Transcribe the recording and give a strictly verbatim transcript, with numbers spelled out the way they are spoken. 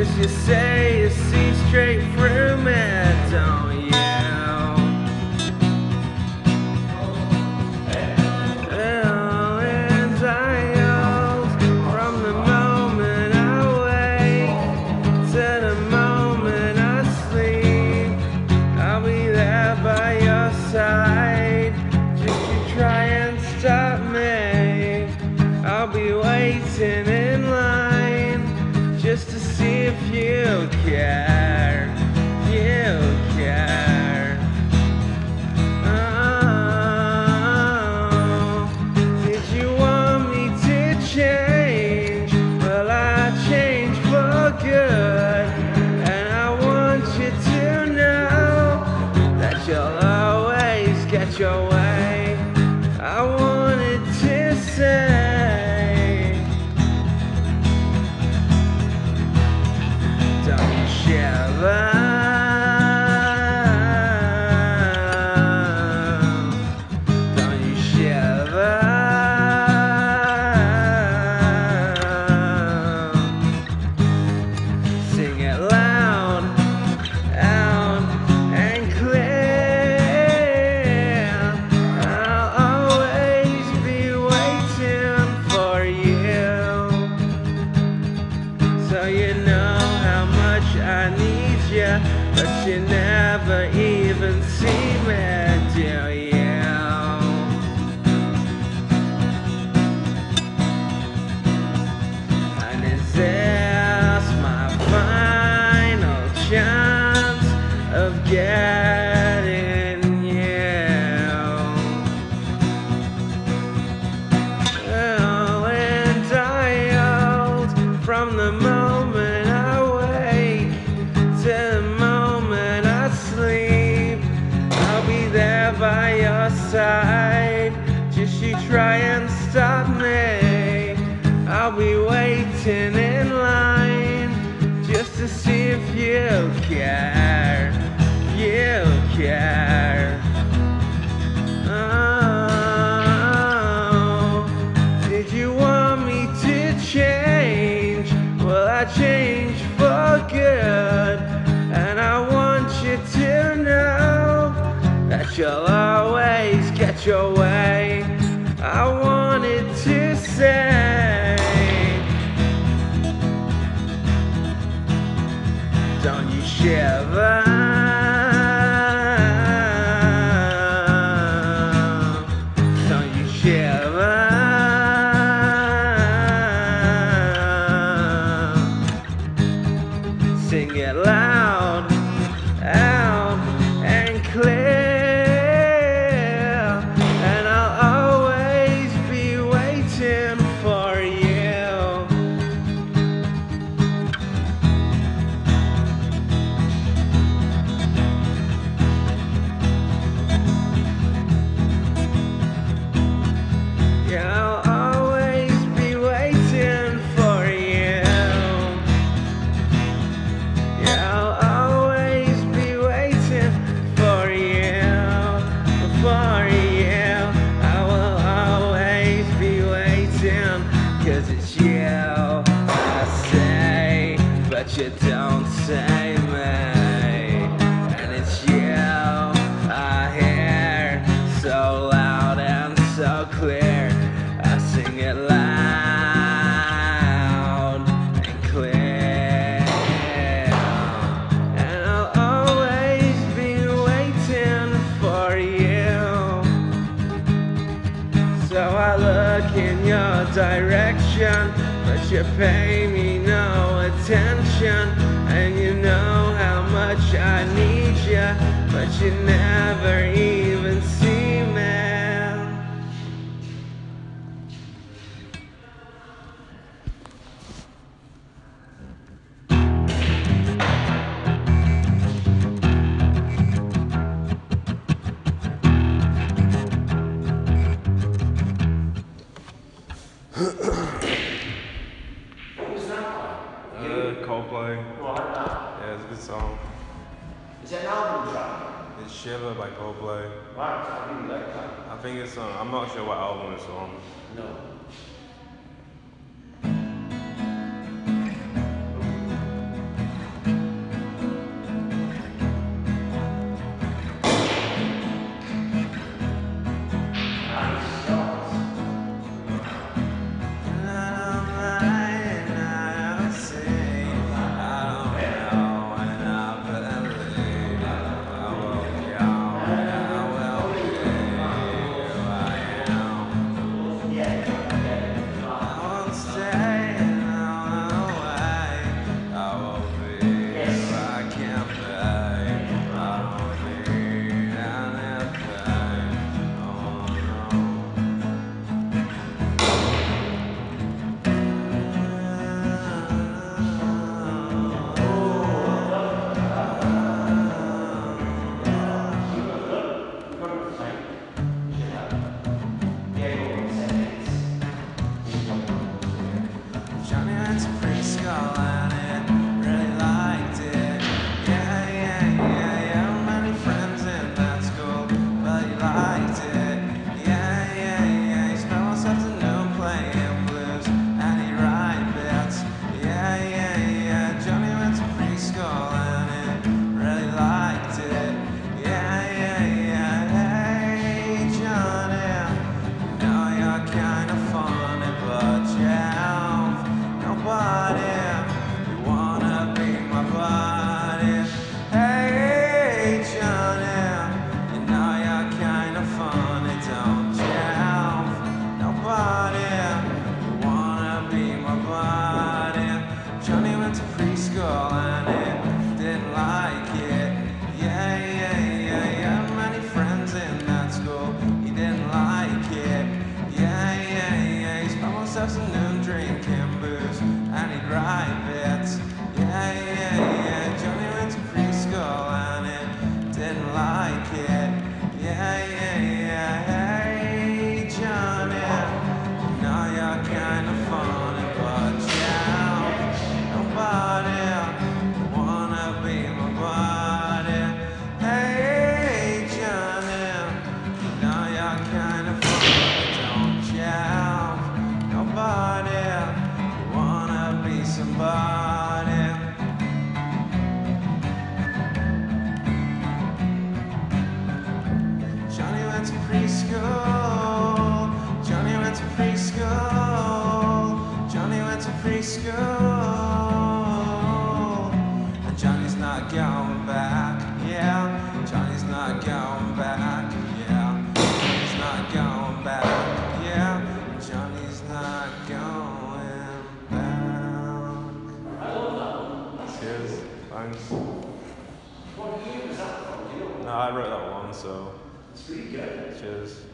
'cause you say you see straight through me, don't you? Oh, and I hold from the moment I wake to the moment I sleep. I'll be there by your side, just to try and stop me. I'll be waiting in line just to see if you care, you care. Oh, did you want me to change? Well, I changed for good, and I want you to know that you'll always get your way. I wanted to say, don't you shiver, don't you shiver. Sing it loud, out and clear. I'll always be waiting for you, so you know how much I need you, but you never even see me, do you? And is this my final chance of getting you? Oh, and I hold from the moment I wake to the moment I sleep. I'll be there by your side, just you try and stop me. I'll be waiting in line just to see if you care, you care. Oh, did you want me to change? Well, I changed for good, and I want you to know that you'll always get your way. I wanted to say, don't you shiver, don't you shiver. Sing it loud, out and clear, and I'll always be waiting for you. Yeah, I'll always be waiting for you. Yeah, I'll always be waiting for you, for you. I will always be waiting, 'cause it's you I say, but you don't say me. And it's you I hear so loud and so clear. I sing it loud and clear, and I'll always be waiting for you. So I look in your direction, but you pay me no attention. And you know how much I need you, but you never even see me. Uh, Coldplay. Yeah, it's a good song. Is that an album track? It's Shiver by Coldplay. Right, I really like that. I think it's on. I'm not sure what album it's on. No. went to preschool and it really liked it. Yeah, yeah, yeah, yeah. Many friends in that school, but he liked it. Yeah, yeah, yeah. He spent most afternoon playing blues and he write bits. Yeah, yeah, yeah. Johnny went to preschool and it really liked it. Yeah, yeah, yeah. Hey, Johnny, know you're kinda funny, but you have nobody. You wanna be my buddy. Hey, Johnny, you know you're kinda funny, don't you have nobody. You wanna be my buddy. Johnny went to preschool and he didn't like it. Yeah, yeah, yeah, yeah. Many friends in that school, he didn't like it. Yeah, yeah, yeah. He spent most afternoon drinking booze and he'd write bits. Yeah, yeah, yeah. Johnny went to preschool and he didn't like it. Yeah, yeah, yeah. Hey, Johnny, you know you're kinda funny, but you have nobody. You wanna be my buddy. Hey, Johnny, you know you're kinda funny, don't you have nobody. You wanna be somebody. Johnny went to preschool. Johnny went to preschool. Johnny went to preschool. And Johnny's not going back. Yeah, Johnny's not going back. Yeah, Johnny's not going back. Yeah, Johnny's not going back. Cheers. Thanks. What year was that from? Do you know? No, I wrote that one, so It's pretty good. cheers.